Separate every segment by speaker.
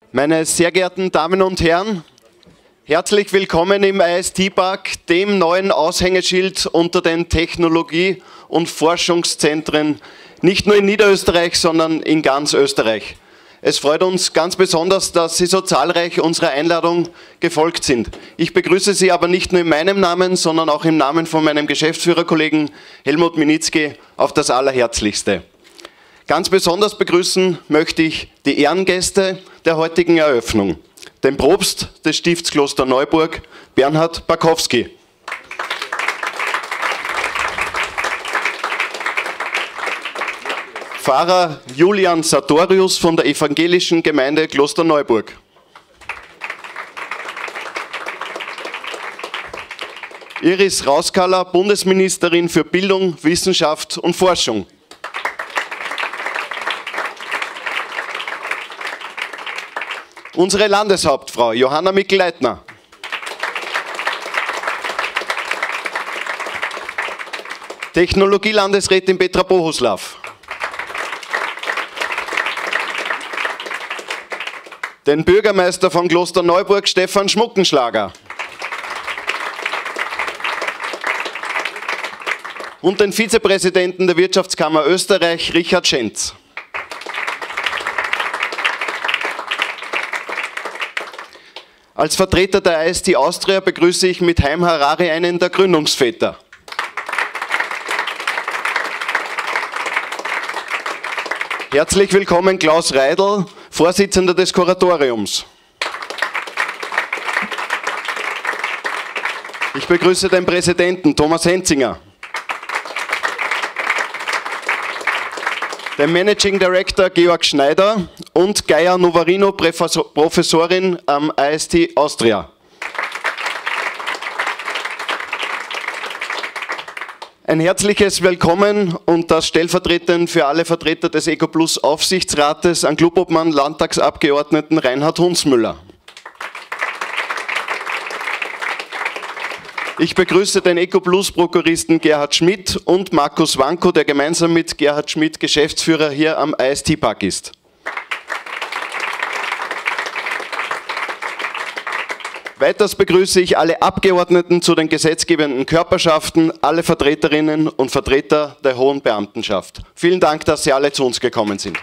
Speaker 1: Meine sehr geehrten Damen und Herren, herzlich willkommen im IST-Park, dem neuen Aushängeschild unter den Technologie- und Forschungszentren, nicht nur in Niederösterreich, sondern in ganz Österreich. Es freut uns ganz besonders, dass Sie so zahlreich unserer Einladung gefolgt sind. Ich begrüße Sie aber nicht nur in meinem Namen, sondern auch im Namen von meinem Geschäftsführerkollegen Helmut Minitzki auf das Allerherzlichste. Ganz besonders begrüßen möchte ich die Ehrengäste der heutigen Eröffnung, den Propst des Stifts Klosterneuburg, Bernhard Bakowski. Pfarrer Julian Sartorius von der evangelischen Gemeinde Klosterneuburg. Iris Rauskaller, Bundesministerin für Bildung, Wissenschaft und Forschung. Unsere Landeshauptfrau Johanna Mikl-Leitner. Technologielandesrätin Petra Bohuslav. Den Bürgermeister von Klosterneuburg Stefan Schmuckenschlager. Und den Vizepräsidenten der Wirtschaftskammer Österreich Richard Schenz. Als Vertreter der IST Austria begrüße ich mit Haim Harari einen der Gründungsväter. Herzlich willkommen Klaus Reidl, Vorsitzender des Kuratoriums. Ich begrüße den Präsidenten Thomas Henzinger, den Managing Director Georg Schneider und Gaia Novarino, Professorin am IST Austria. Ein herzliches Willkommen und das stellvertretend für alle Vertreter des EcoPlus Aufsichtsrates an Clubobmann Landtagsabgeordneten Reinhard Hunsmüller. Ich begrüße den EcoPlus-Prokuristen Gerhard Schmidt und Markus Wanko, der gemeinsam mit Gerhard Schmidt Geschäftsführer hier am IST-Park ist. Weiters begrüße ich alle Abgeordneten zu den gesetzgebenden Körperschaften, alle Vertreterinnen und Vertreter der hohen Beamtenschaft. Vielen Dank, dass Sie alle zu uns gekommen sind.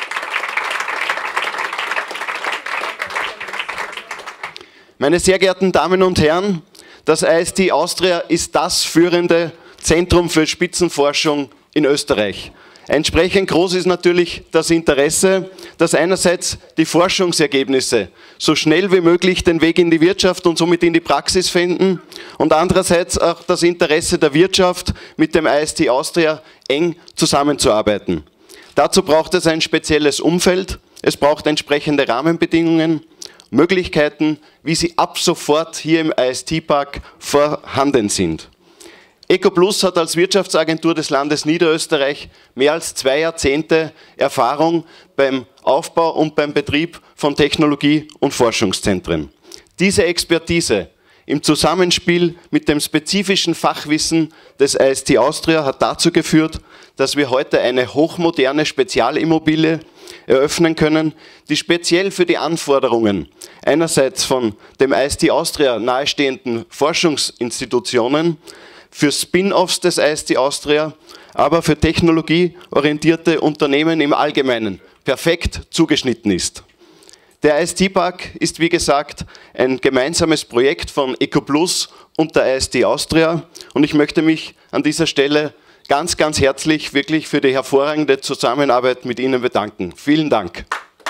Speaker 1: Meine sehr geehrten Damen und Herren, das IST Austria ist das führende Zentrum für Spitzenforschung in Österreich. Entsprechend groß ist natürlich das Interesse, dass einerseits die Forschungsergebnisse so schnell wie möglich den Weg in die Wirtschaft und somit in die Praxis finden und andererseits auch das Interesse der Wirtschaft, mit dem IST Austria eng zusammenzuarbeiten. Dazu braucht es ein spezielles Umfeld, es braucht entsprechende Rahmenbedingungen, Möglichkeiten, wie sie ab sofort hier im IST-Park vorhanden sind. EcoPlus hat als Wirtschaftsagentur des Landes Niederösterreich mehr als 2 Jahrzehnte Erfahrung beim Aufbau und beim Betrieb von Technologie- und Forschungszentren. Diese Expertise im Zusammenspiel mit dem spezifischen Fachwissen des IST Austria hat dazu geführt, dass wir heute eine hochmoderne Spezialimmobilie eröffnen können, die speziell für die Anforderungen einerseits von dem IST Austria nahestehenden Forschungsinstitutionen, für Spin-offs des IST Austria, aber für technologieorientierte Unternehmen im Allgemeinen perfekt zugeschnitten ist. Der IST-Park ist, wie gesagt, ein gemeinsames Projekt von EcoPlus und der IST Austria und ich möchte mich an dieser Stelle ganz, ganz herzlich wirklich für die hervorragende Zusammenarbeit mit Ihnen bedanken. Vielen Dank.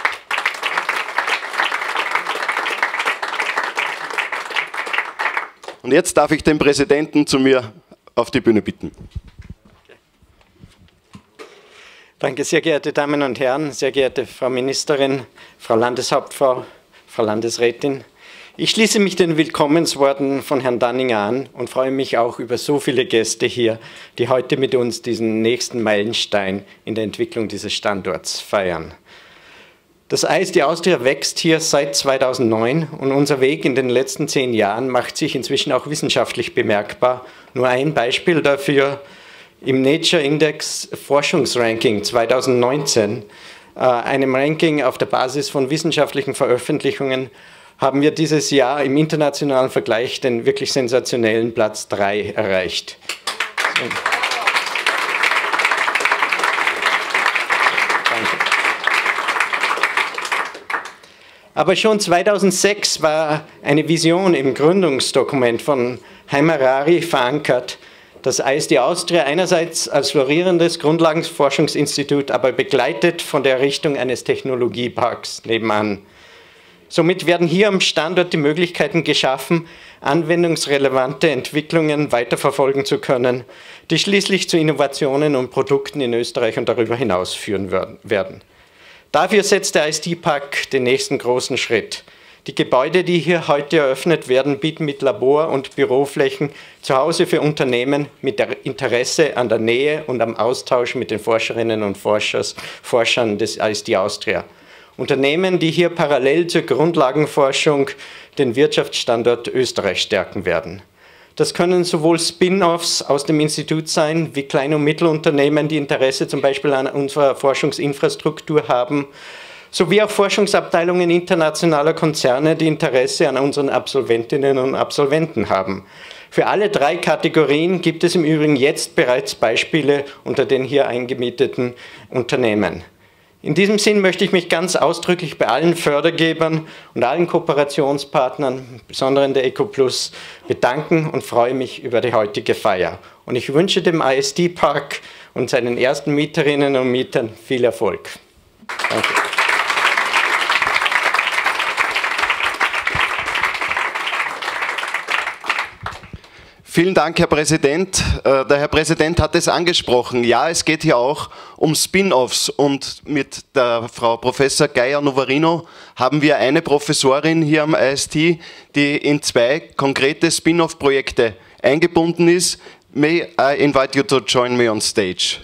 Speaker 1: Und jetzt darf ich den Präsidenten zu mir auf die Bühne bitten.
Speaker 2: Danke, sehr geehrte Damen und Herren, sehr geehrte Frau Ministerin, Frau Landeshauptfrau, Frau Landesrätin. Ich schließe mich den Willkommensworten von Herrn Danninger an und freue mich auch über so viele Gäste hier, die heute mit uns diesen nächsten Meilenstein in der Entwicklung dieses Standorts feiern. Das IST Austria wächst hier seit 2009 und unser Weg in den letzten 10 Jahren macht sich inzwischen auch wissenschaftlich bemerkbar. Nur ein Beispiel dafür: Im Nature Index Forschungsranking 2019 einem Ranking auf der Basis von wissenschaftlichen Veröffentlichungen, haben wir dieses Jahr im internationalen Vergleich den wirklich sensationellen Platz 3 erreicht. Aber schon 2006 war eine Vision im Gründungsdokument von Haim Harari verankert, das ISD Austria einerseits als florierendes Grundlagenforschungsinstitut, aber begleitet von der Errichtung eines Technologieparks nebenan. Somit werden hier am Standort die Möglichkeiten geschaffen, anwendungsrelevante Entwicklungen weiterverfolgen zu können, die schließlich zu Innovationen und Produkten in Österreich und darüber hinaus führen werden. Dafür setzt der ISD-Park den nächsten großen Schritt. Die Gebäude, die hier heute eröffnet werden, bieten mit Labor- und Büroflächen Zuhause für Unternehmen mit Interesse an der Nähe und am Austausch mit den Forscherinnen und Forschern des ISD Austria. Unternehmen, die hier parallel zur Grundlagenforschung den Wirtschaftsstandort Österreich stärken werden. Das können sowohl Spin-offs aus dem Institut sein, wie Klein- und Mittelunternehmen, die Interesse zum Beispiel an unserer Forschungsinfrastruktur haben, sowie auch Forschungsabteilungen internationaler Konzerne, die Interesse an unseren Absolventinnen und Absolventen haben. Für alle 3 Kategorien gibt es im Übrigen jetzt bereits Beispiele unter den hier eingemieteten Unternehmen. In diesem Sinn möchte ich mich ganz ausdrücklich bei allen Fördergebern und allen Kooperationspartnern, besonders der EcoPlus, bedanken und freue mich über die heutige Feier. Und ich wünsche dem ISD-Park und seinen ersten Mieterinnen und Mietern viel Erfolg. Danke.
Speaker 1: Vielen Dank, Herr Präsident. Der Herr Präsident hat es angesprochen. Ja, es geht hier auch um Spin-offs und mit der Frau Professor Geier-Novarino haben wir eine Professorin hier am IST, die in 2 konkrete Spin-off-Projekte eingebunden ist. May I invite you to join me on stage?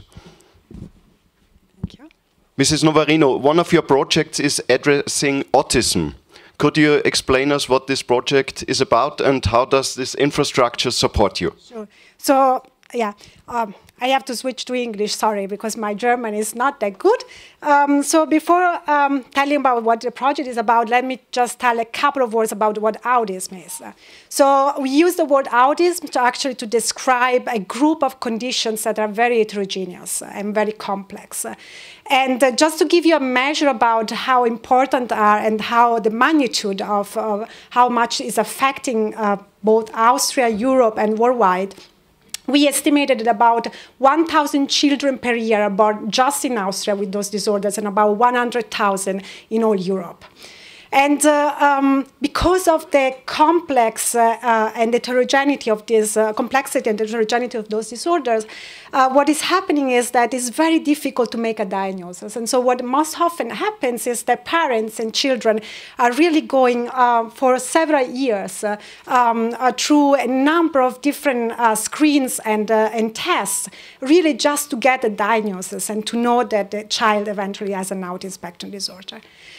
Speaker 1: Thank you. Mrs. Novarino, one of your projects is addressing autism. Could you explain us what this project is about and how does this infrastructure support you?
Speaker 3: Sure. So, yeah, I have to switch to English, sorry, because my German is not that good. So before telling about what the project is about, let me just tell a couple of words about what autism is. So we use the word autism to describe a group of conditions that are very heterogeneous and very complex. And just to give you a measure about how important are and how the magnitude of how much is affecting both Austria, Europe, and worldwide, we estimated that about 1,000 children per year are born just in Austria with those disorders and about 100,000 in all Europe. And because of the complex and heterogeneity of this complexity and heterogeneity of those disorders, what is happening is that it's very difficult to make a diagnosis. And so what most often happens is that parents and children are really going for several years through a number of different screens and tests, really just to get a diagnosis and to know that the child eventually has an autism spectrum disorder.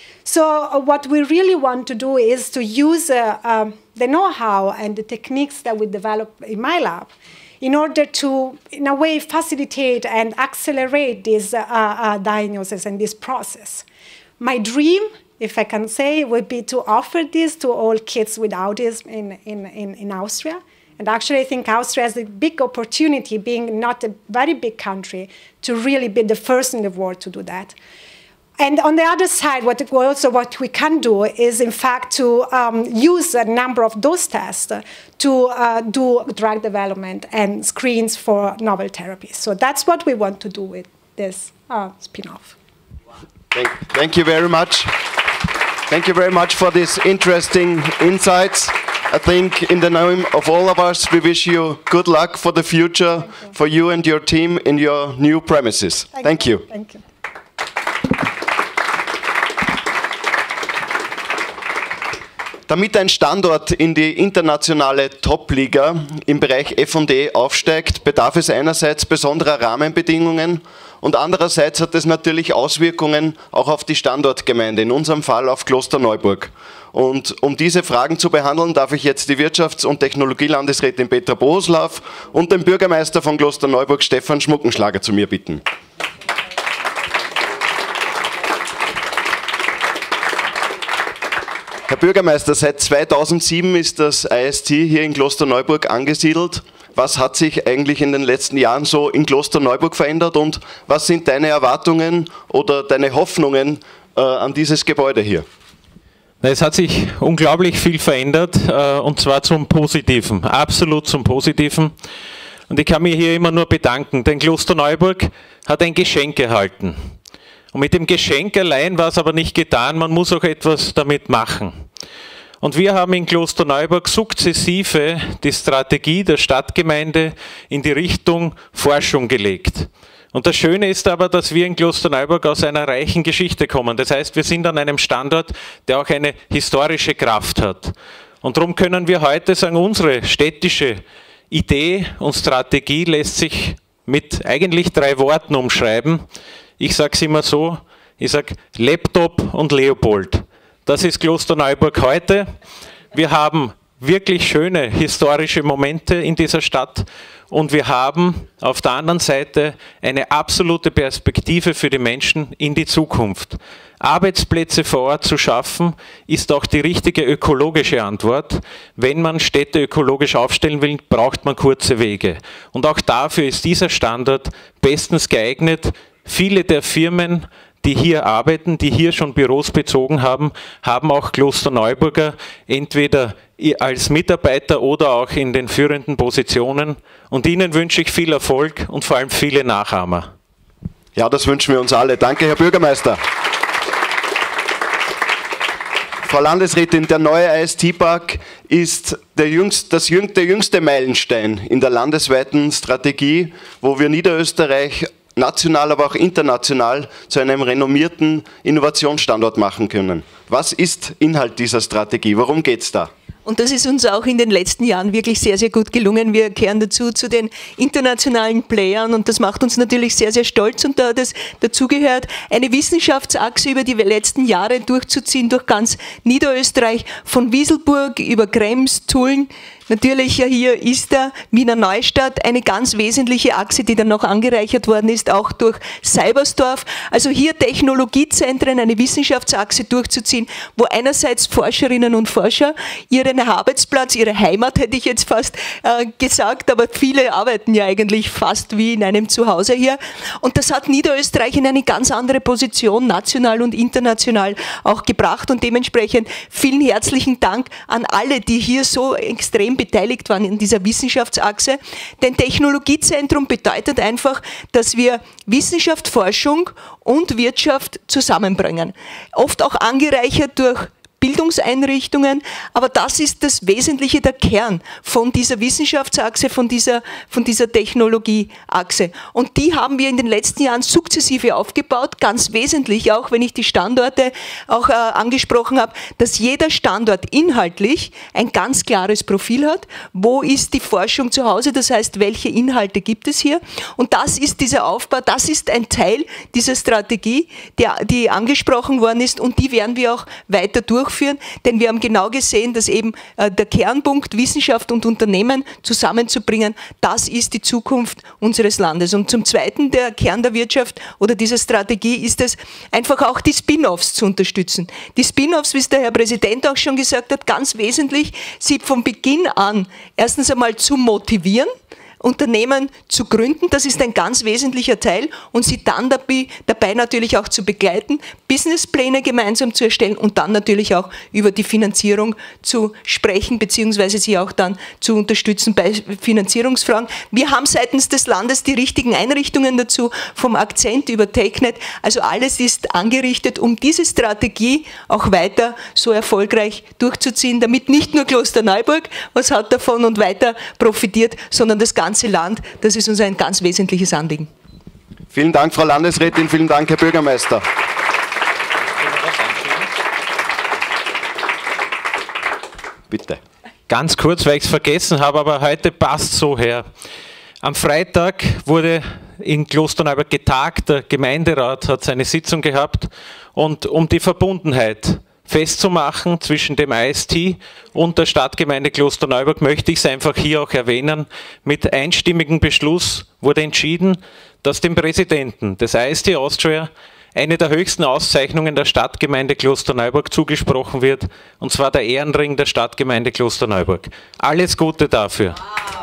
Speaker 3: So what we really want to do is to use the know-how and the techniques that we develop in my lab in order to, in a way, facilitate and accelerate this diagnosis and this process. My dream, if I can say, would be to offer this to all kids with autism in Austria. And actually, I think Austria has a big opportunity, being not a very big country, to really be the first in the world to do that. And on the other side, what we can do is, in fact, to use a number of those tests to do drug development and screens for novel therapies. So that's what we want to do with this spin-off.
Speaker 1: Thank you very much. Thank you very much for these interesting insights. I think in the name of all of us, we wish you good luck for the future, for you and your team in your new premises. Thank you.
Speaker 3: Thank you.
Speaker 1: Damit ein Standort in die internationale Top-Liga im Bereich F&E aufsteigt, bedarf es einerseits besonderer Rahmenbedingungen und andererseits hat es natürlich Auswirkungen auch auf die Standortgemeinde, in unserem Fall auf Klosterneuburg. Und um diese Fragen zu behandeln, darf ich jetzt die Wirtschafts- und Technologielandesrätin Petra Bohuslav und den Bürgermeister von Klosterneuburg, Stefan Schmuckenschlager, zu mir bitten. Herr Bürgermeister, seit 2007 ist das IST hier in Klosterneuburg angesiedelt. Was hat sich eigentlich in den letzten Jahren so in Klosterneuburg verändert und was sind deine Erwartungen oder deine Hoffnungen an dieses Gebäude hier?
Speaker 4: Es hat sich unglaublich viel verändert und zwar zum Positiven, absolut zum Positiven. Und ich kann mich hier immer nur bedanken, denn Klosterneuburg hat ein Geschenk erhalten. Und mit dem Geschenk allein war es aber nicht getan, man muss auch etwas damit machen. Und wir haben in Klosterneuburg sukzessive die Strategie der Stadtgemeinde in die Richtung Forschung gelegt. Und das Schöne ist aber, dass wir in Klosterneuburg aus einer reichen Geschichte kommen. Das heißt, wir sind an einem Standort, der auch eine historische Kraft hat. Und darum können wir heute sagen, unsere städtische Idee und Strategie lässt sich mit eigentlich 3 Worten umschreiben. Ich sage es immer so, ich sage Laptop und Leopold. Das ist Klosterneuburg heute. Wir haben wirklich schöne historische Momente in dieser Stadt und wir haben auf der anderen Seite eine absolute Perspektive für die Menschen in die Zukunft. Arbeitsplätze vor Ort zu schaffen, ist auch die richtige ökologische Antwort. Wenn man Städte ökologisch aufstellen will, braucht man kurze Wege. Und auch dafür ist dieser Standort bestens geeignet. Viele der Firmen, die hier arbeiten, die hier schon Büros bezogen haben, haben auch Klosterneuburger entweder als Mitarbeiter oder auch in den führenden Positionen. Und Ihnen wünsche ich viel Erfolg und vor allem viele Nachahmer.
Speaker 1: Ja, das wünschen wir uns alle. Danke, Herr Bürgermeister. Frau Landesrätin, der neue IST-Park ist der jüngste Meilenstein in der landesweiten Strategie, wo wir Niederösterreich national, aber auch international zu einem renommierten Innovationsstandort machen können. Was ist Inhalt dieser Strategie? Worum geht es da?
Speaker 5: Und das ist uns auch in den letzten Jahren wirklich sehr, sehr gut gelungen. Wir gehören dazu zu den internationalen Playern und das macht uns natürlich sehr, sehr stolz. Und da hat es dazugehört, eine Wissenschaftsachse über die letzten Jahre durchzuziehen durch ganz Niederösterreich, von Wieselburg über Krems, Tulln. Natürlich hier ist der Wiener Neustadt eine ganz wesentliche Achse, die dann noch angereichert worden ist, auch durch Seibersdorf. Also hier Technologiezentren, eine Wissenschaftsachse durchzuziehen, wo einerseits Forscherinnen und Forscher ihren Arbeitsplatz, ihre Heimat hätte ich jetzt fast gesagt, aber viele arbeiten ja eigentlich fast wie in einem Zuhause hier. Und das hat Niederösterreich in eine ganz andere Position, national und international auch gebracht. Und dementsprechend vielen herzlichen Dank an alle, die hier so extrem beteiligt waren in dieser Wissenschaftsachse. Denn Technologiezentrum bedeutet einfach, dass wir Wissenschaft, Forschung und Wirtschaft zusammenbringen. Oft auch angereichert durch Bildungseinrichtungen, aber das ist das Wesentliche, der Kern von dieser Wissenschaftsachse, von dieser Technologieachse. Und die haben wir in den letzten Jahren sukzessive aufgebaut, ganz wesentlich auch, wenn ich die Standorte auch angesprochen habe, dass jeder Standort inhaltlich ein ganz klares Profil hat. Wo ist die Forschung zu Hause? Das heißt, welche Inhalte gibt es hier? Und das ist dieser Aufbau, das ist ein Teil dieser Strategie, die angesprochen worden ist und die werden wir auch weiter durchführen, denn wir haben genau gesehen, dass eben der Kernpunkt Wissenschaft und Unternehmen zusammenzubringen, das ist die Zukunft unseres Landes. Und zum Zweiten, der Kern der Wirtschaft oder dieser Strategie ist es, einfach auch die Spin-offs zu unterstützen. Die Spin-offs, wie es der Herr Präsident auch schon gesagt hat, ganz wesentlich, sie von Beginn an erstens einmal zu motivieren, Unternehmen zu gründen, das ist ein ganz wesentlicher Teil und sie dann dabei natürlich auch zu begleiten, Businesspläne gemeinsam zu erstellen und dann natürlich auch über die Finanzierung zu sprechen, beziehungsweise sie auch dann zu unterstützen bei Finanzierungsfragen. Wir haben seitens des Landes die richtigen Einrichtungen dazu, vom Akzent über TechNet, also alles ist angerichtet, um diese Strategie auch weiter so erfolgreich durchzuziehen, damit nicht nur Klosterneuburg was hat davon und weiter profitiert, sondern das ganze Land, das ist uns ein ganz wesentliches Anliegen.
Speaker 1: Vielen Dank, Frau Landesrätin, vielen Dank, Herr Bürgermeister. Bitte.
Speaker 4: Ganz kurz, weil ich es vergessen habe, aber heute passt so her. Am Freitag wurde in Klosterneuburg getagt, der Gemeinderat hat seine Sitzung gehabt und um die Verbundenheit festzumachen zwischen dem IST und der Stadtgemeinde Klosterneuburg möchte ich es einfach hier auch erwähnen. Mit einstimmigem Beschluss wurde entschieden, dass dem Präsidenten des IST Austria eine der höchsten Auszeichnungen der Stadtgemeinde Klosterneuburg zugesprochen wird, und zwar der Ehrenring der Stadtgemeinde Klosterneuburg. Alles Gute dafür.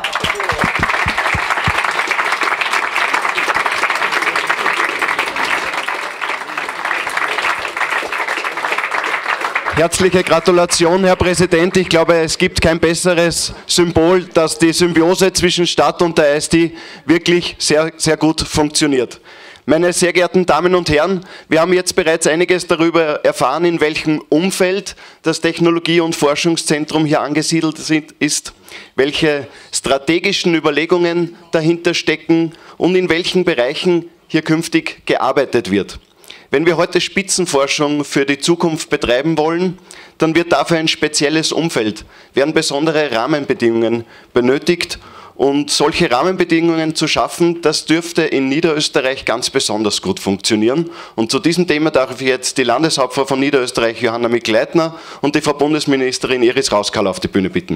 Speaker 1: Herzliche Gratulation, Herr Präsident. Ich glaube, es gibt kein besseres Symbol, dass die Symbiose zwischen Stadt und der ISD wirklich sehr, sehr gut funktioniert. Meine sehr geehrten Damen und Herren, wir haben jetzt bereits einiges darüber erfahren, in welchem Umfeld das Technologie- und Forschungszentrum hier angesiedelt ist, welche strategischen Überlegungen dahinter stecken und in welchen Bereichen hier künftig gearbeitet wird. Wenn wir heute Spitzenforschung für die Zukunft betreiben wollen, dann wird dafür ein spezielles Umfeld, werden besondere Rahmenbedingungen benötigt. Und solche Rahmenbedingungen zu schaffen, das dürfte in Niederösterreich ganz besonders gut funktionieren. Und zu diesem Thema darf ich jetzt die Landeshauptfrau von Niederösterreich, Johanna Mikl-Leitner, und die Frau Bundesministerin Iris Rauskall auf die Bühne bitten.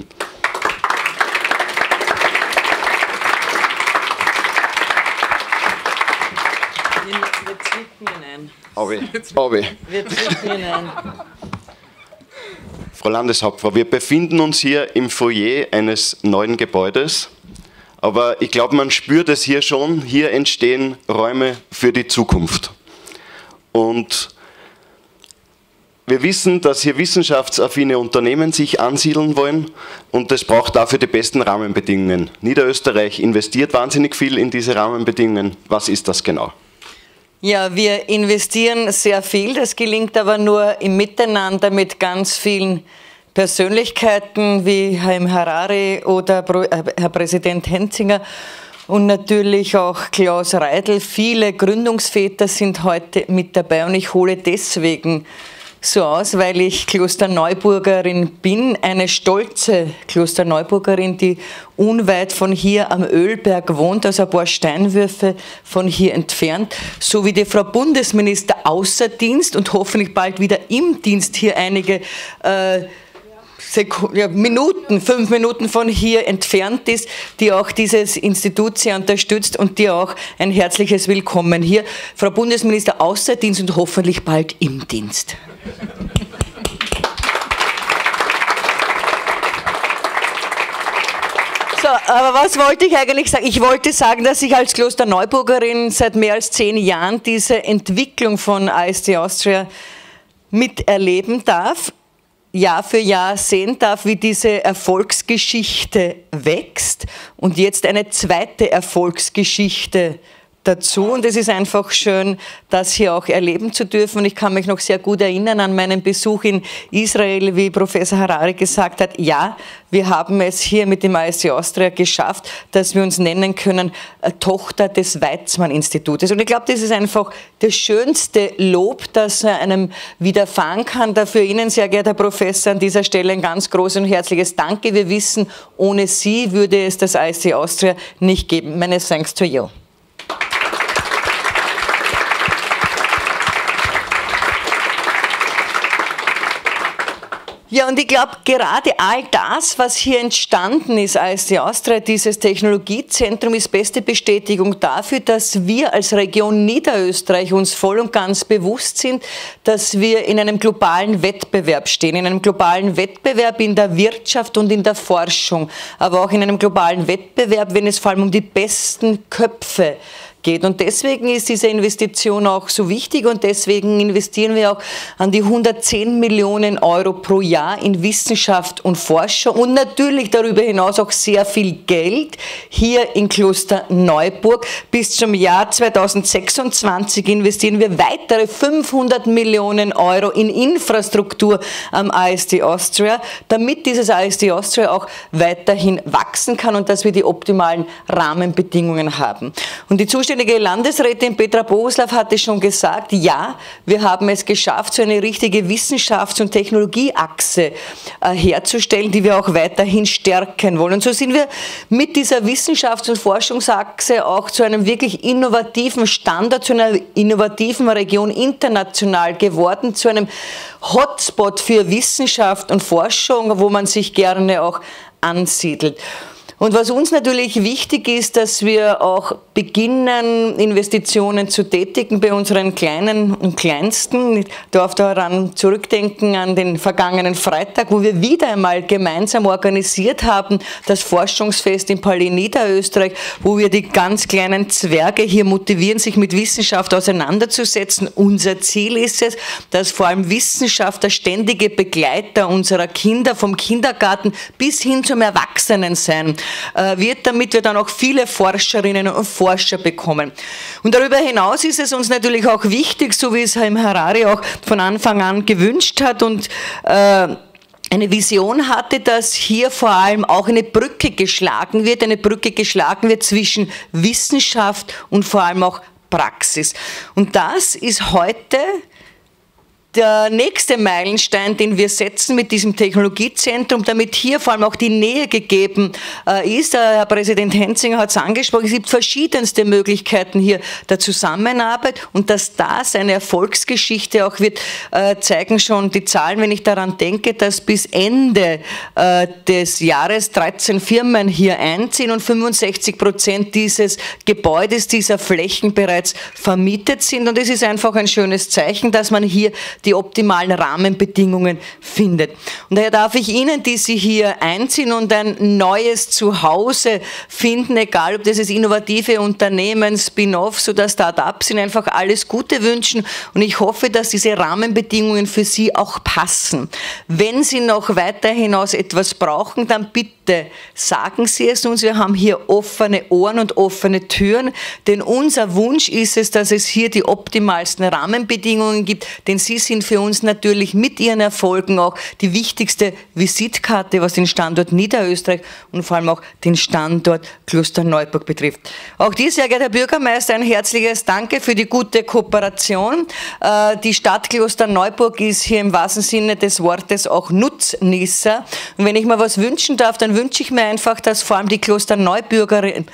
Speaker 1: Frau Landeshauptfrau, wir befinden uns hier im Foyer eines neuen Gebäudes, aber ich glaube, man spürt es hier schon, hier entstehen Räume für die Zukunft. Und wir wissen, dass hier wissenschaftsaffine Unternehmen sich ansiedeln wollen und es braucht dafür die besten Rahmenbedingungen. Niederösterreich investiert wahnsinnig viel in diese Rahmenbedingungen. Was ist das genau?
Speaker 6: Ja, wir investieren sehr viel, das gelingt aber nur im Miteinander mit ganz vielen Persönlichkeiten wie Haim Harari oder Herr Präsident Henzinger und natürlich auch Klaus Reidl. Viele Gründungsväter sind heute mit dabei und ich hole deswegen so aus, weil ich Klosterneuburgerin bin, eine stolze Klosterneuburgerin, die unweit von hier am Ölberg wohnt, also ein paar Steinwürfe von hier entfernt, so wie die Frau Bundesminister außer Dienst und hoffentlich bald wieder im Dienst hier einige Minuten, 5 Minuten von hier entfernt ist, die auch dieses Institut sehr unterstützt und dir auch ein herzliches Willkommen hier. Frau Bundesminister außer Dienst und hoffentlich bald im Dienst. So, aber was wollte ich eigentlich sagen? Ich wollte sagen, dass ich als Klosterneuburgerin seit mehr als 10 Jahren diese Entwicklung von ISD Austria miterleben darf, Jahr für Jahr sehen darf, wie diese Erfolgsgeschichte wächst und jetzt eine zweite Erfolgsgeschichte dazu. Und es ist einfach schön, das hier auch erleben zu dürfen. Und ich kann mich noch sehr gut erinnern an meinen Besuch in Israel, wie Professor Harari gesagt hat, ja, wir haben es hier mit dem ISD Austria geschafft, dass wir uns nennen können Tochter des Weizmann-Institutes. Und ich glaube, das ist einfach das schönste Lob, das einem widerfahren kann. Dafür Ihnen, sehr geehrter Herr Professor, an dieser Stelle ein ganz großes und herzliches Danke. Wir wissen, ohne Sie würde es das ISD Austria nicht geben. Many thanks to you. Ja, und ich glaube, gerade all das, was hier entstanden ist, ISD Austria, dieses Technologiezentrum, ist beste Bestätigung dafür, dass wir als Region Niederösterreich uns voll und ganz bewusst sind, dass wir in einem globalen Wettbewerb stehen, in einem globalen Wettbewerb in der Wirtschaft und in der Forschung, aber auch in einem globalen Wettbewerb, wenn es vor allem um die besten Köpfe geht. Und deswegen ist diese Investition auch so wichtig und deswegen investieren wir auch an die 110 Millionen Euro pro Jahr in Wissenschaft und Forschung und natürlich darüber hinaus auch sehr viel Geld hier in Klosterneuburg. Bis zum Jahr 2026 investieren wir weitere 500 Millionen Euro in Infrastruktur am ISD Austria, damit dieses ISD Austria auch weiterhin wachsen kann und dass wir die optimalen Rahmenbedingungen haben. Und die zuständige Landesrätin Petra Bohuslav hatte schon gesagt, ja, wir haben es geschafft, so eine richtige Wissenschafts- und Technologieachse herzustellen, die wir auch weiterhin stärken wollen. Und so sind wir mit dieser Wissenschafts- und Forschungsachse auch zu einem wirklich innovativen Standort, zu einer innovativen Region international geworden, zu einem Hotspot für Wissenschaft und Forschung, wo man sich gerne auch ansiedelt. Und was uns natürlich wichtig ist, dass wir auch beginnen, Investitionen zu tätigen bei unseren Kleinen und Kleinsten. Ich darf daran zurückdenken an den vergangenen Freitag, wo wir wieder einmal gemeinsam organisiert haben, das Forschungsfest im Palais Niederösterreich, wo wir die ganz kleinen Zwerge hier motivieren, sich mit Wissenschaft auseinanderzusetzen. Unser Ziel ist es, dass vor allem Wissenschaft der ständige Begleiter unserer Kinder vom Kindergarten bis hin zum Erwachsenen sein wird, damit wir dann auch viele Forscherinnen und Forscher bekommen. Und darüber hinaus ist es uns natürlich auch wichtig, so wie es Herr Harari auch von Anfang an gewünscht hat und eine Vision hatte, dass hier vor allem auch eine Brücke geschlagen wird zwischen Wissenschaft und vor allem auch Praxis. Und das ist heute der nächste Meilenstein, den wir setzen mit diesem Technologiezentrum, damit hier vor allem auch die Nähe gegeben ist. Herr Präsident Henzinger hat es angesprochen, es gibt verschiedenste Möglichkeiten hier der Zusammenarbeit und dass das eine Erfolgsgeschichte auch wird, zeigen schon die Zahlen, wenn ich daran denke, dass bis Ende des Jahres 13 Firmen hier einziehen und 65% dieses Gebäudes, dieser Flächen bereits vermietet sind. Und es ist einfach ein schönes Zeichen, dass man hier die optimalen Rahmenbedingungen findet. Und daher darf ich Ihnen, die Sie hier einziehen und ein neues Zuhause finden, egal ob das innovative Unternehmen, Spin-offs oder Start-ups sind, einfach alles Gute wünschen und ich hoffe, dass diese Rahmenbedingungen für Sie auch passen. Wenn Sie noch weiter hinaus etwas brauchen, dann bitte sagen Sie es uns. Wir haben hier offene Ohren und offene Türen, denn unser Wunsch ist es, dass es hier die optimalsten Rahmenbedingungen gibt, denn Sie sind für uns natürlich mit Ihren Erfolgen auch die wichtigste Visitkarte, was den Standort Niederösterreich und vor allem auch den Standort Klosterneuburg betrifft. Auch dir, sehr geehrter Herr Bürgermeister, ein herzliches Danke für die gute Kooperation. Die Stadt Klosterneuburg ist hier im wahrsten Sinne des Wortes auch Nutznießer. Und wenn ich mir was wünschen darf, dann wünsche ich mir einfach, dass vor allem die Klosterneuburgerinnen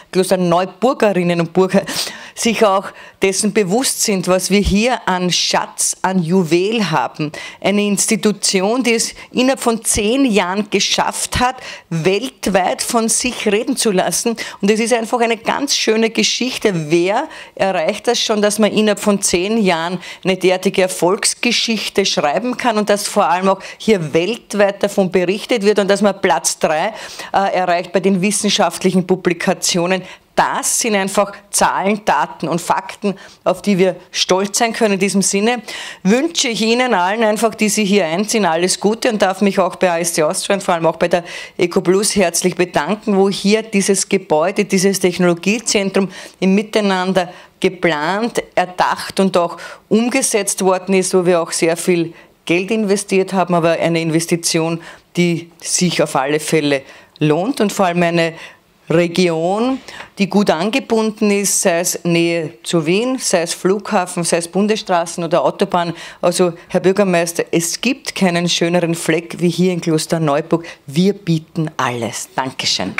Speaker 6: und Bürger sich auch dessen bewusst sind, was wir hier an Schatz, an Juwel haben. Eine Institution, die es innerhalb von 10 Jahren geschafft hat, weltweit von sich reden zu lassen. Und es ist einfach eine ganz schöne Geschichte. Wer erreicht das schon, dass man innerhalb von 10 Jahren eine derartige Erfolgsgeschichte schreiben kann und dass vor allem auch hier weltweit davon berichtet wird und dass man Platz 3 erreicht bei den wissenschaftlichen Publikationen. Das sind einfach Zahlen, Daten und Fakten, auf die wir stolz sein können. In diesem Sinne wünsche ich Ihnen allen einfach, die Sie hier einziehen, alles Gute und darf mich auch bei AST Austria und vor allem auch bei der EcoPlus herzlich bedanken, wo hier dieses Gebäude, dieses Technologiezentrum im Miteinander geplant, erdacht und auch umgesetzt worden ist, wo wir auch sehr viel Geld investiert haben, aber eine Investition, die sich auf alle Fälle lohnt und vor allem eine Region, die gut angebunden ist, sei es Nähe zu Wien, sei es Flughafen, sei es Bundesstraßen oder Autobahn. Also, Herr Bürgermeister, es gibt keinen schöneren Fleck wie hier in Klosterneuburg. Wir bieten alles. Dankeschön.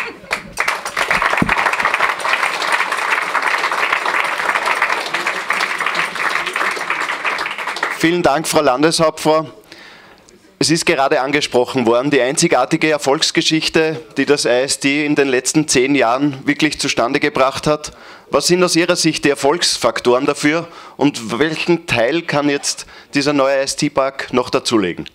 Speaker 1: Vielen Dank, Frau Landeshauptfrau. Es ist gerade angesprochen worden, die einzigartige Erfolgsgeschichte, die das IST in den letzten 10 Jahren wirklich zustande gebracht hat. Was sind aus Ihrer Sicht die Erfolgsfaktoren dafür und welchen Teil kann jetzt dieser neue IST-Park noch dazulegen?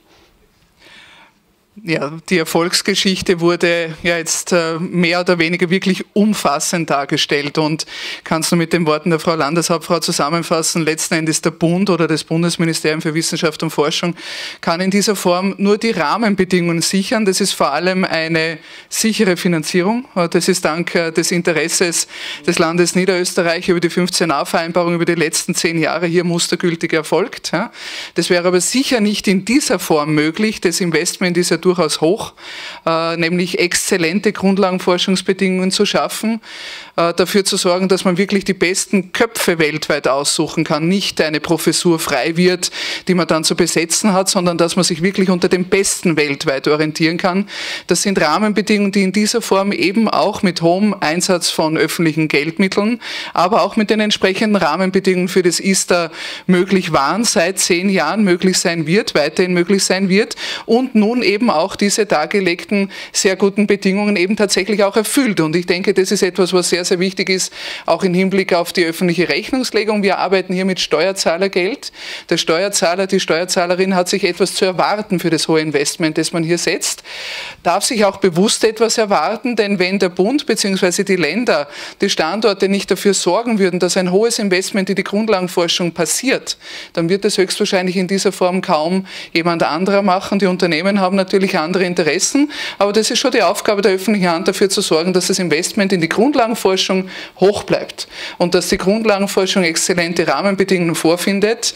Speaker 7: Ja, die Erfolgsgeschichte wurde ja jetzt mehr oder weniger wirklich umfassend dargestellt und kannst du mit den Worten der Frau Landeshauptfrau zusammenfassen, letzten Endes der Bund oder das Bundesministerium für Wissenschaft und Forschung kann in dieser Form nur die Rahmenbedingungen sichern. Das ist vor allem eine sichere Finanzierung. Das ist dank des Interesses des Landes Niederösterreich über die 15a-Vereinbarung über die letzten 10 Jahre hier mustergültig erfolgt. Das wäre aber sicher nicht in dieser Form möglich. Das Investment ist ja durchaus hoch, nämlich exzellente Grundlagenforschungsbedingungen zu schaffen, dafür zu sorgen, dass man wirklich die besten Köpfe weltweit aussuchen kann, nicht eine Professur frei wird, die man dann zu besetzen hat, sondern dass man sich wirklich unter den Besten weltweit orientieren kann. Das sind Rahmenbedingungen, die in dieser Form eben auch mit hohem Einsatz von öffentlichen Geldmitteln, aber auch mit den entsprechenden Rahmenbedingungen für das ISTA möglich waren, seit 10 Jahren möglich sein wird, weiterhin möglich sein wird und nun eben auch diese dargelegten sehr guten Bedingungen eben tatsächlich auch erfüllt. Und ich denke, das ist etwas, was sehr, sehr wichtig ist, auch im Hinblick auf die öffentliche Rechnungslegung. Wir arbeiten hier mit Steuerzahlergeld. Der Steuerzahler, die Steuerzahlerin hat sich etwas zu erwarten für das hohe Investment, das man hier setzt, darf sich auch bewusst etwas erwarten, denn wenn der Bund bzw. die Länder, die Standorte nicht dafür sorgen würden, dass ein hohes Investment in die Grundlagenforschung passiert, dann wird es höchstwahrscheinlich in dieser Form kaum jemand anderer machen. Die Unternehmen haben natürlich andere Interessen, aber das ist schon die Aufgabe der öffentlichen Hand, dafür zu sorgen, dass das Investment in die Grundlagenforschung hoch bleibt und dass die Grundlagenforschung exzellente Rahmenbedingungen vorfindet,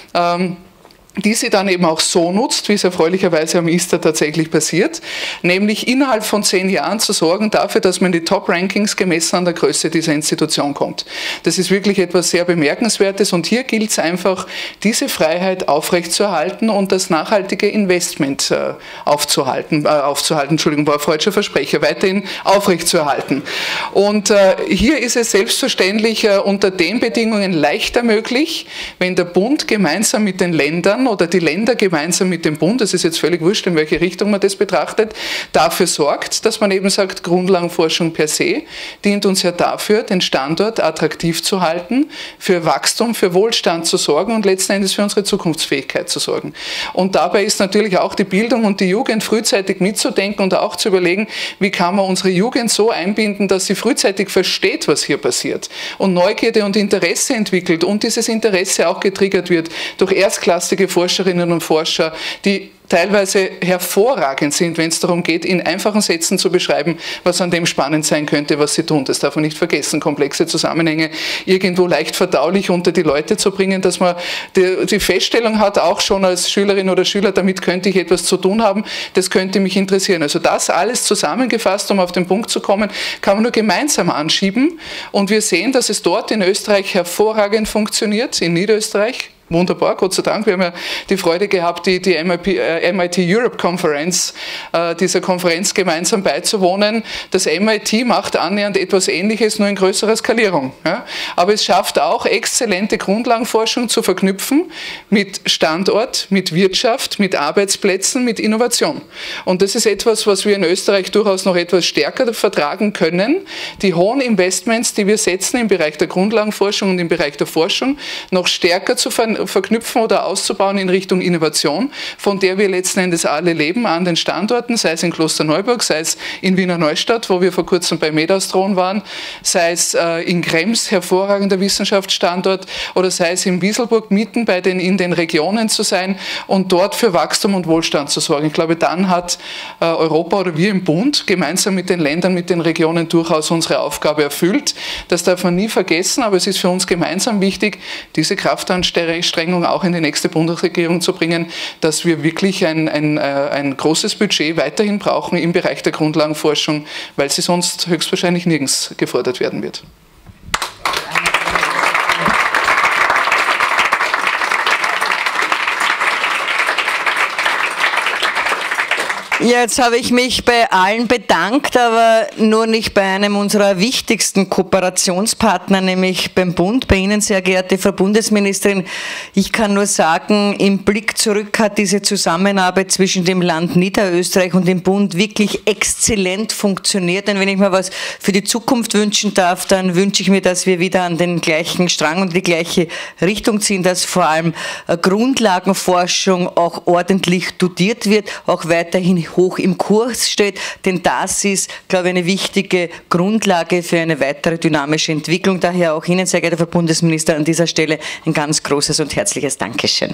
Speaker 7: die sie dann eben auch so nutzt, wie es erfreulicherweise am ISTA tatsächlich passiert, nämlich innerhalb von 10 Jahren zu sorgen dafür, dass man in die Top-Rankings gemessen an der Größe dieser Institution kommt. Das ist wirklich etwas sehr Bemerkenswertes und hier gilt es einfach, diese Freiheit aufrechtzuerhalten und das nachhaltige Investment aufzuhalten, Entschuldigung, war ein falscher Versprecher, weiterhin aufrechtzuerhalten. Und hier ist es selbstverständlich unter den Bedingungen leichter möglich, wenn der Bund gemeinsam mit den Ländern oder die Länder gemeinsam mit dem Bund, es ist jetzt völlig wurscht, in welche Richtung man das betrachtet, dafür sorgt, dass man eben sagt, Grundlagenforschung per se dient uns ja dafür, den Standort attraktiv zu halten, für Wachstum, für Wohlstand zu sorgen und letzten Endes für unsere Zukunftsfähigkeit zu sorgen. Und dabei ist natürlich auch die Bildung und die Jugend frühzeitig mitzudenken und auch zu überlegen, wie kann man unsere Jugend so einbinden, dass sie frühzeitig versteht, was hier passiert und Neugierde und Interesse entwickelt und dieses Interesse auch getriggert wird durch erstklassige Forscherinnen und Forscher, die teilweise hervorragend sind, wenn es darum geht, in einfachen Sätzen zu beschreiben, was an dem spannend sein könnte, was sie tun. Das darf man nicht vergessen, komplexe Zusammenhänge irgendwo leicht verdaulich unter die Leute zu bringen, dass man die Feststellung hat, auch schon als Schülerin oder Schüler, damit könnte ich etwas zu tun haben, das könnte mich interessieren. Also das alles zusammengefasst, um auf den Punkt zu kommen, kann man nur gemeinsam anschieben und wir sehen, dass es dort in Österreich hervorragend funktioniert, in Niederösterreich. Wunderbar, Gott sei Dank. Wir haben ja die Freude gehabt, die MIT Europe Conference, dieser Konferenz gemeinsam beizuwohnen. Das MIT macht annähernd etwas Ähnliches, nur in größerer Skalierung. Ja? Aber es schafft auch, exzellente Grundlagenforschung zu verknüpfen mit Standort, mit Wirtschaft, mit Arbeitsplätzen, mit Innovation. Und das ist etwas, was wir in Österreich durchaus noch etwas stärker vertragen können. Die hohen Investments, die wir setzen im Bereich der Grundlagenforschung und im Bereich der Forschung, noch stärker zu verknüpfen oder auszubauen in Richtung Innovation, von der wir letzten Endes alle leben, an den Standorten, sei es in Klosterneuburg, sei es in Wiener Neustadt, wo wir vor kurzem bei Medastron waren, sei es in Krems, hervorragender Wissenschaftsstandort, oder sei es in Wieselburg, mitten in den Regionen zu sein und dort für Wachstum und Wohlstand zu sorgen. Ich glaube, dann hat Europa oder wir im Bund gemeinsam mit den Ländern, mit den Regionen durchaus unsere Aufgabe erfüllt. Das darf man nie vergessen, aber es ist für uns gemeinsam wichtig, diese Kraftanstrengung auch in die nächste Bundesregierung zu bringen, dass wir wirklich ein großes Budget weiterhin brauchen im Bereich der Grundlagenforschung, weil sie sonst höchstwahrscheinlich nirgends gefordert werden wird.
Speaker 6: Jetzt habe ich mich bei allen bedankt, aber nur nicht bei einem unserer wichtigsten Kooperationspartner, nämlich beim Bund, bei Ihnen, sehr geehrte Frau Bundesministerin. Ich kann nur sagen, im Blick zurück hat diese Zusammenarbeit zwischen dem Land Niederösterreich und dem Bund wirklich exzellent funktioniert. Und wenn ich mir was für die Zukunft wünschen darf, dann wünsche ich mir, dass wir wieder an den gleichen Strang und die gleiche Richtung ziehen, dass vor allem Grundlagenforschung auch ordentlich dotiert wird, auch weiterhin hoch im Kurs steht, denn das ist, glaube ich, eine wichtige Grundlage für eine weitere dynamische Entwicklung. Daher auch Ihnen, sehr geehrter Frau Bundesminister, an dieser Stelle ein ganz großes und herzliches Dankeschön.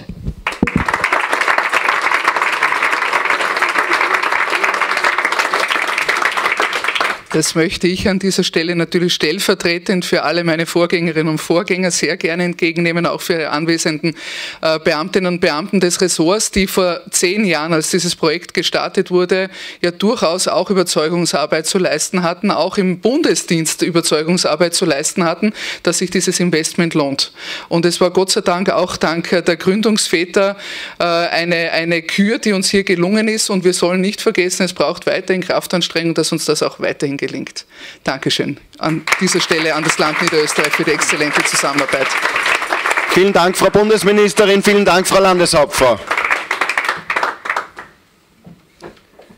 Speaker 7: Das möchte ich an dieser Stelle natürlich stellvertretend für alle meine Vorgängerinnen und Vorgänger sehr gerne entgegennehmen, auch für alle anwesenden Beamtinnen und Beamten des Ressorts, die vor 10 Jahren, als dieses Projekt gestartet wurde, ja durchaus auch Überzeugungsarbeit zu leisten hatten, auch im Bundesdienst Überzeugungsarbeit zu leisten hatten, dass sich dieses Investment lohnt. Und es war Gott sei Dank auch dank der Gründungsväter eine Kür, die uns hier gelungen ist, und wir sollen nicht vergessen, es braucht weiterhin Kraftanstrengung, dass uns das auch weiterhin gelingt. Dankeschön an dieser Stelle an das Land Niederösterreich für die exzellente Zusammenarbeit.
Speaker 1: Vielen Dank, Frau Bundesministerin, vielen Dank, Frau Landeshauptfrau.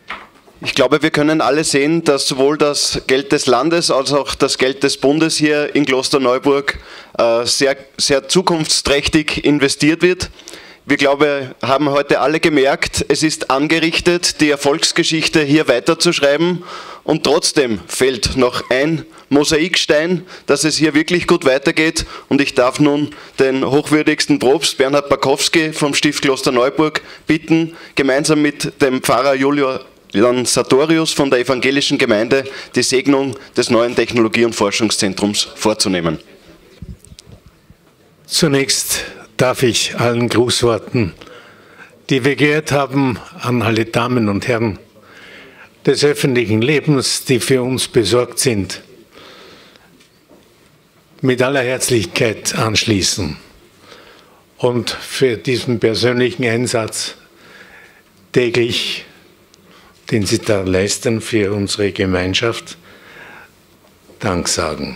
Speaker 1: Ich glaube, wir können alle sehen, dass sowohl das Geld des Landes als auch das Geld des Bundes hier in Klosterneuburg sehr, sehr zukunftsträchtig investiert wird. Wir haben heute alle gemerkt, es ist angerichtet, die Erfolgsgeschichte hier weiterzuschreiben, und trotzdem fehlt noch ein Mosaikstein, dass es hier wirklich gut weitergeht, und ich darf nun den hochwürdigsten Propst Bernhard Bakowski vom Stift Klosterneuburg bitten, gemeinsam mit dem Pfarrer Julian Sartorius von der evangelischen Gemeinde die Segnung des neuen Technologie- und Forschungszentrums vorzunehmen.
Speaker 8: Zunächst darf ich allen Grußworten, die wir gehört haben, an alle Damen und Herren des öffentlichen Lebens, die für uns besorgt sind, mit aller Herzlichkeit anschließen und für diesen persönlichen Einsatz täglich, den Sie da leisten für unsere Gemeinschaft, Dank sagen.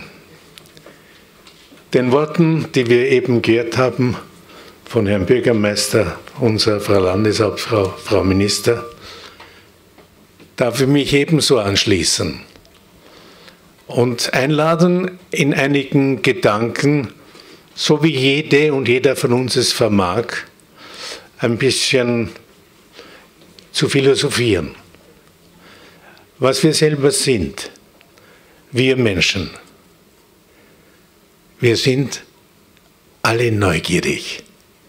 Speaker 8: Den Worten, die wir eben gehört haben, von Herrn Bürgermeister, unserer Frau Landeshauptfrau, Frau Minister, darf ich mich ebenso anschließen und einladen, in einigen Gedanken, so wie jede und jeder von uns es vermag, ein bisschen zu philosophieren. Was wir selber sind, wir Menschen, wir sind alle neugierig.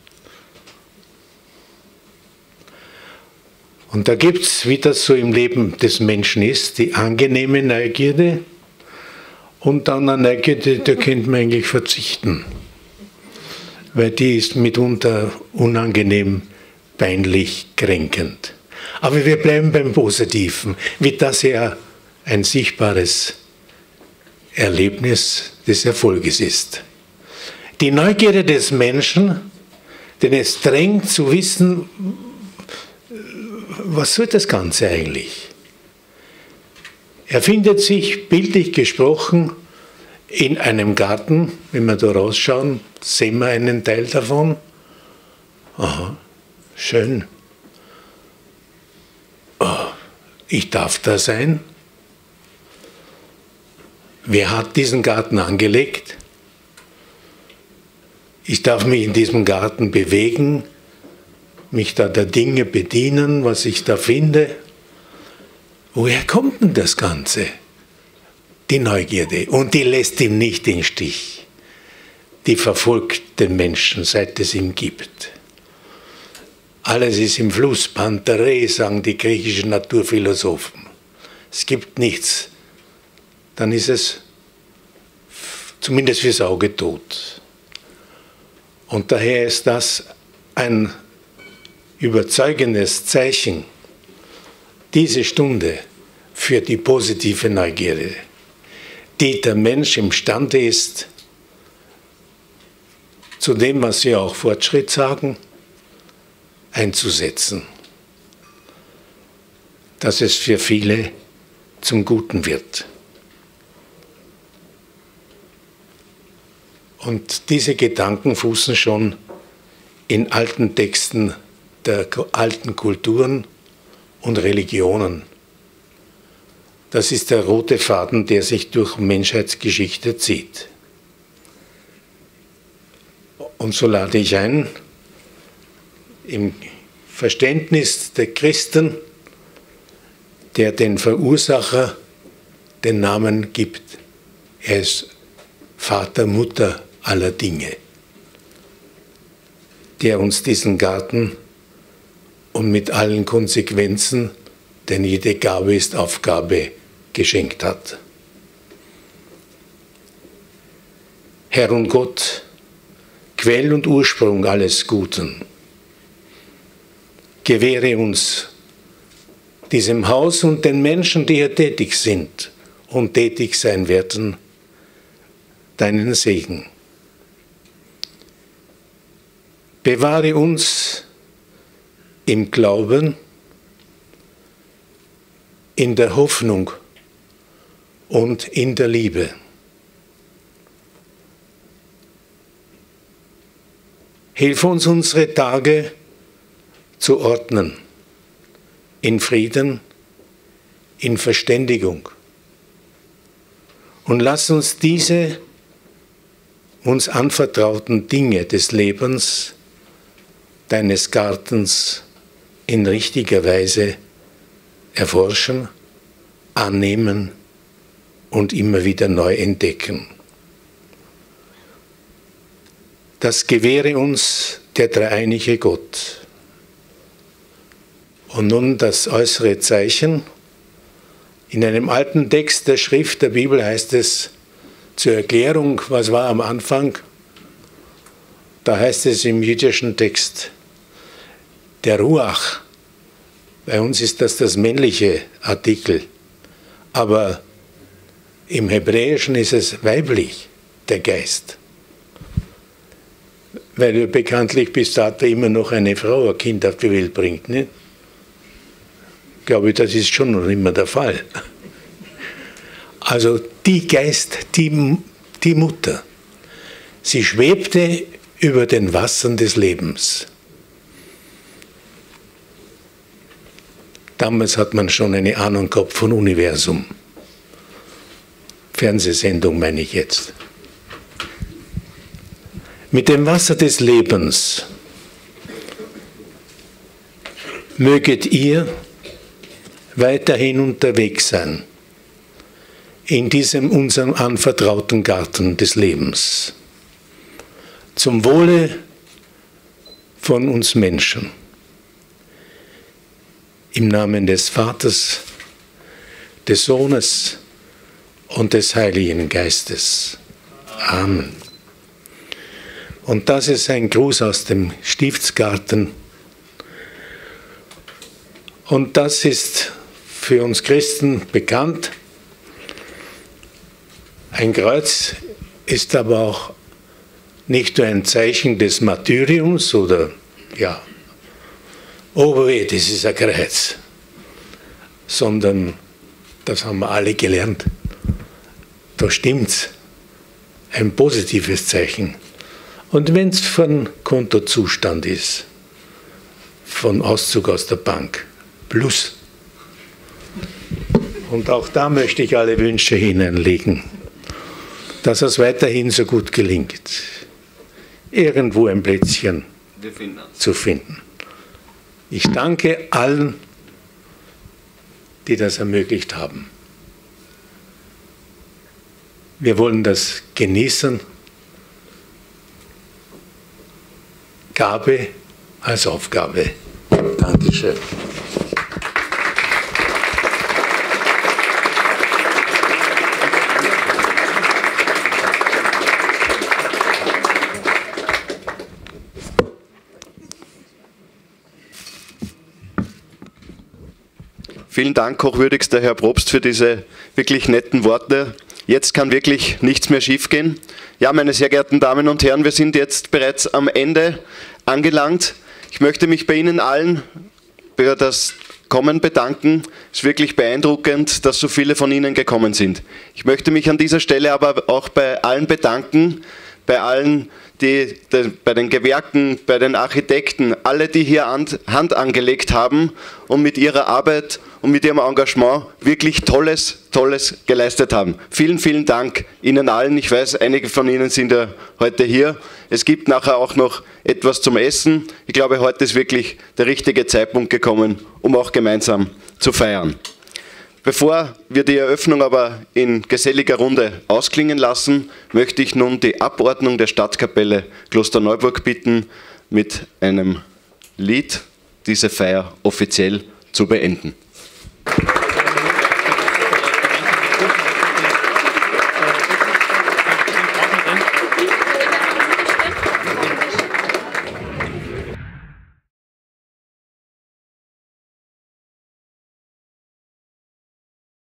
Speaker 8: Und da gibt es, wie das so im Leben des Menschen ist, die angenehme Neugierde und dann eine Neugierde, da könnte man eigentlich verzichten, weil die ist mitunter unangenehm, peinlich, kränkend. Aber wir bleiben beim Positiven, wie das ja ein sichtbares Erlebnis des Erfolges ist. Die Neugierde des Menschen, den es drängt zu wissen, was soll das Ganze eigentlich? Er findet sich, bildlich gesprochen, in einem Garten. Wenn wir da rausschauen, sehen wir einen Teil davon. Aha, schön. Oh, ich darf da sein. Wer hat diesen Garten angelegt? Ich darf mich in diesem Garten bewegen, mich da der Dinge bedienen, was ich da finde. Woher kommt denn das Ganze? Die Neugierde. Und die lässt ihn nicht im Stich. Die verfolgt den Menschen, seit es ihn gibt. Alles ist im Fluss, Pantarei, sagen die griechischen Naturphilosophen. Es gibt nichts. Dann ist es zumindest fürs Auge tot. Und daher ist das ein überzeugendes Zeichen, diese Stunde für die positive Neugierde, die der Mensch imstande ist, zu dem, was wir auch Fortschritt sagen, einzusetzen, dass es für viele zum Guten wird. Und diese Gedanken fußen schon in alten Texten der alten Kulturen und Religionen. Das ist der rote Faden, der sich durch Menschheitsgeschichte zieht. Und so lade ich ein, im Verständnis der Christen, der den Verursacher den Namen gibt. Er ist Vater, Mutter aller Dinge, der uns diesen Garten und mit allen Konsequenzen, denn jede Gabe ist Aufgabe, geschenkt hat. Herr und Gott, Quell und Ursprung alles Guten, gewähre uns, diesem Haus und den Menschen, die hier tätig sind und tätig sein werden, deinen Segen. Bewahre uns im Glauben, in der Hoffnung und in der Liebe. Hilf uns, unsere Tage zu ordnen, in Frieden, in Verständigung. Und lass uns diese uns anvertrauten Dinge des Lebens, deines Gartens, in richtiger Weise erforschen, annehmen und immer wieder neu entdecken. Das gewähre uns der dreieinige Gott. Und nun das äußere Zeichen. In einem alten Text der Schrift der Bibel heißt es zur Erklärung, was war am Anfang, da heißt es im jüdischen Text, der Ruach. Bei uns ist das männliche Artikel, aber im Hebräischen ist es weiblich, der Geist. Weil du bekanntlich bis dato immer noch eine Frau ein Kind auf die Welt bringt, nicht? Glaube ich, das ist schon noch immer der Fall. Also die Geist, die Mutter, sie schwebte über den Wassern des Lebens. Damals hat man schon eine Ahnung gehabt von Universum. Fernsehsendung meine ich jetzt. Mit dem Wasser des Lebens möget ihr weiterhin unterwegs sein in diesem unserem anvertrauten Garten des Lebens, zum Wohle von uns Menschen. Im Namen des Vaters, des Sohnes und des Heiligen Geistes. Amen. Und das ist ein Gruß aus dem Stiftsgarten. Und das ist für uns Christen bekannt. Ein Kreuz ist aber auch nicht nur ein Zeichen des Martyriums oder, ja, oh weh, das ist ein Kreuz, sondern, das haben wir alle gelernt, da stimmt's, ein positives Zeichen. Und wenn es von Kontozustand ist, von Auszug aus der Bank, plus. Und auch da möchte ich alle Wünsche hineinlegen, dass es weiterhin so gut gelingt, irgendwo ein Plätzchen zu finden. Ich danke allen, die das ermöglicht haben. Wir wollen das genießen, Gabe als Aufgabe. Dankeschön.
Speaker 1: Vielen Dank, hochwürdigster Herr Propst, für diese wirklich netten Worte. Jetzt kann wirklich nichts mehr schiefgehen. Ja, meine sehr geehrten Damen und Herren, wir sind jetzt bereits am Ende angelangt. Ich möchte mich bei Ihnen allen für das Kommen bedanken. Es ist wirklich beeindruckend, dass so viele von Ihnen gekommen sind. Ich möchte mich an dieser Stelle aber auch bei allen bedanken, bei allen, bei den Gewerken, bei den Architekten, alle, die hier Hand angelegt haben und mit ihrer Arbeit und mit ihrem Engagement wirklich Tolles geleistet haben. Vielen, vielen Dank Ihnen allen. Ich weiß, einige von Ihnen sind ja heute hier. Es gibt nachher auch noch etwas zum Essen. Ich glaube, heute ist wirklich der richtige Zeitpunkt gekommen, um auch gemeinsam zu feiern. Bevor wir die Eröffnung aber in geselliger Runde ausklingen lassen, möchte ich nun die Abordnung der Stadtkapelle Klosterneuburg bitten, mit einem Lied diese Feier offiziell zu beenden.